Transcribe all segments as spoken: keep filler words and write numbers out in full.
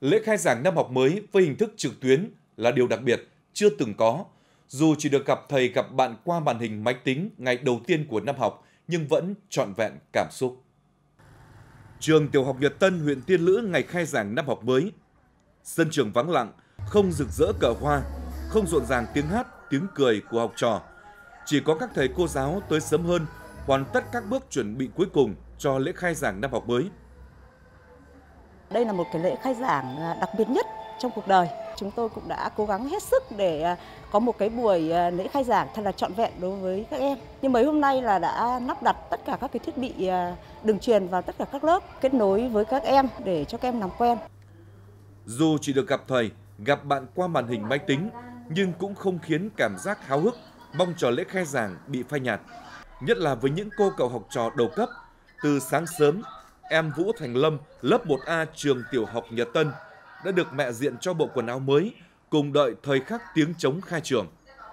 Lễ khai giảng năm học mới với hình thức trực tuyến là điều đặc biệt, chưa từng có. Dù chỉ được gặp thầy gặp bạn qua màn hình máy tính ngày đầu tiên của năm học, nhưng vẫn trọn vẹn cảm xúc. Trường Tiểu học Nhật Tân, huyện Tiên Lữ ngày khai giảng năm học mới. Sân trường vắng lặng, không rực rỡ cờ hoa, không rộn ràng tiếng hát, tiếng cười của học trò. Chỉ có các thầy cô giáo tới sớm hơn, hoàn tất các bước chuẩn bị cuối cùng cho lễ khai giảng năm học mới. Đây là một cái lễ khai giảng đặc biệt nhất trong cuộc đời. Chúng tôi cũng đã cố gắng hết sức để có một cái buổi lễ khai giảng thật là trọn vẹn đối với các em. Nhưng mấy hôm nay là đã lắp đặt tất cả các cái thiết bị đường truyền vào tất cả các lớp, kết nối với các em để cho các em làm quen. Dù chỉ được gặp thầy, gặp bạn qua màn hình máy tính, nhưng cũng không khiến cảm giác háo hức, mong chờ lễ khai giảng bị phai nhạt. Nhất là với những cô cậu học trò đầu cấp, từ sáng sớm, em Vũ Thành Lâm, lớp một A trường Tiểu học Nhật Tân, đã được mẹ diện cho bộ quần áo mới, cùng đợi thời khắc tiếng trống khai trường.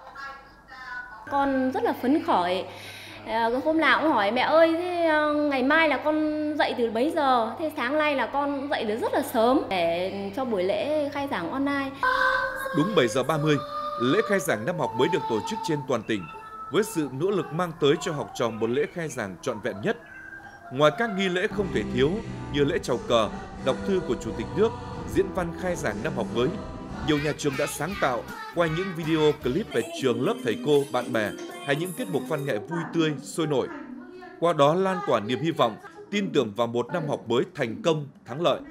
Con rất là phấn khởi. Hôm nào cũng hỏi mẹ ơi, thế ngày mai là con dậy từ mấy giờ? Thế sáng nay là con dậy từ rất là sớm để cho buổi lễ khai giảng online. Đúng bảy giờ ba mươi, lễ khai giảng năm học mới được tổ chức trên toàn tỉnh, với sự nỗ lực mang tới cho học trò một lễ khai giảng trọn vẹn nhất. Ngoài các nghi lễ không thể thiếu như lễ chào cờ, đọc thư của Chủ tịch nước, diễn văn khai giảng năm học mới, nhiều nhà trường đã sáng tạo quay những video clip về trường, lớp, thầy cô, bạn bè hay những tiết mục văn nghệ vui tươi, sôi nổi. Qua đó lan tỏa niềm hy vọng, tin tưởng vào một năm học mới thành công, thắng lợi.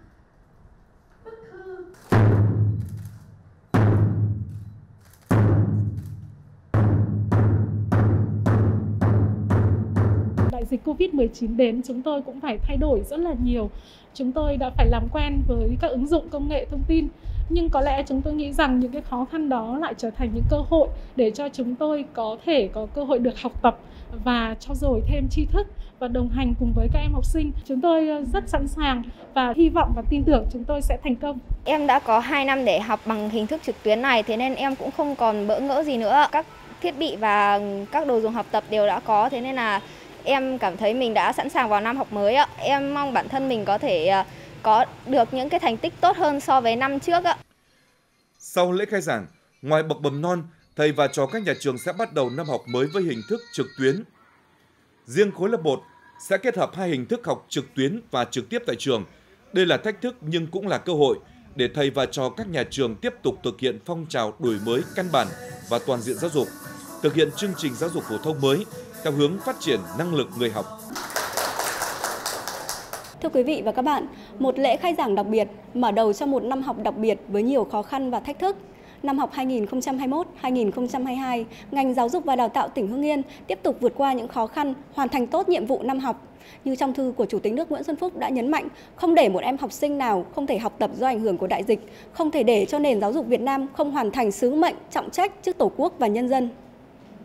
Đại dịch Covid mười chín đến, chúng tôi cũng phải thay đổi rất là nhiều. Chúng tôi đã phải làm quen với các ứng dụng công nghệ thông tin. Nhưng có lẽ chúng tôi nghĩ rằng những cái khó khăn đó lại trở thành những cơ hội để cho chúng tôi có thể có cơ hội được học tập và trau dồi thêm tri thức và đồng hành cùng với các em học sinh. Chúng tôi rất sẵn sàng và hy vọng và tin tưởng chúng tôi sẽ thành công. Em đã có hai năm để học bằng hình thức trực tuyến này, thế nên em cũng không còn bỡ ngỡ gì nữa. Các thiết bị và các đồ dùng học tập đều đã có, thế nên là em cảm thấy mình đã sẵn sàng vào năm học mới ạ. Em mong bản thân mình có thể có được những cái thành tích tốt hơn so với năm trước ạ. Sau lễ khai giảng, ngoài bậc mầm non, thầy và trò các nhà trường sẽ bắt đầu năm học mới với hình thức trực tuyến. Riêng khối lớp một sẽ kết hợp hai hình thức học trực tuyến và trực tiếp tại trường. Đây là thách thức nhưng cũng là cơ hội để thầy và trò các nhà trường tiếp tục thực hiện phong trào đổi mới căn bản và toàn diện giáo dục, thực hiện chương trình giáo dục phổ thông mới theo hướng phát triển năng lực người học. Thưa quý vị và các bạn, một lễ khai giảng đặc biệt mở đầu cho một năm học đặc biệt với nhiều khó khăn và thách thức. Năm học hai nghìn không trăm hai mươi mốt hai nghìn không trăm hai mươi hai, ngành giáo dục và đào tạo tỉnh Hưng Yên tiếp tục vượt qua những khó khăn, hoàn thành tốt nhiệm vụ năm học. Như trong thư của Chủ tịch nước Nguyễn Xuân Phúc đã nhấn mạnh, không để một em học sinh nào không thể học tập do ảnh hưởng của đại dịch, không thể để cho nền giáo dục Việt Nam không hoàn thành sứ mệnh trọng trách trước Tổ quốc và nhân dân.